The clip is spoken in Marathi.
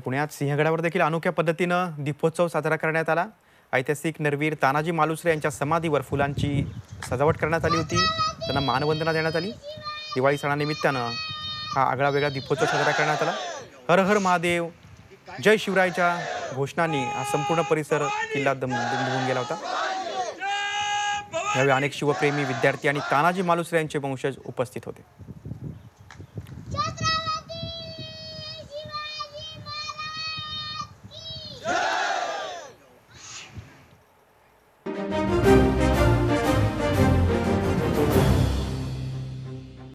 पुण्यात सिंहगडावर देखील अनोख्या पद्धतीनं दीपोत्सव साजरा करण्यात आला। ऐतिहासिक नरवीर तानाजी मालुसरे यांच्या समाधीवर फुलांची सजावट करण्यात आली होती। त्यांना मानवंदना देण्यात आली। दिवाळी सणानिमित्तानं हा आगळा वेगळा दीपोत्सव साजरा करण्यात आला। हर हर महादेव, जय शिवरायच्या घोषणांनी हा संपूर्ण परिसर किल्ला दुमदुमून गेला होता। यावेळी अनेक शिवप्रेमी, विद्यार्थी आणि तानाजी मालुसरे यांचे वंशज उपस्थित होते।